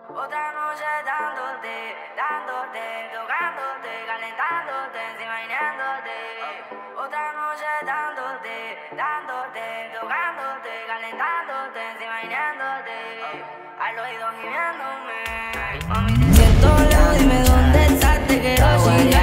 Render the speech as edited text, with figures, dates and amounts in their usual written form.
Otra noche dándote, tocándote, calentándote, encima viniéndote. Otra noche dándote, tocándote, calentándote, encima viniéndote. Al oído gimiéndome. Mami, te siento lejos, dime dónde estás, te quiero chingar.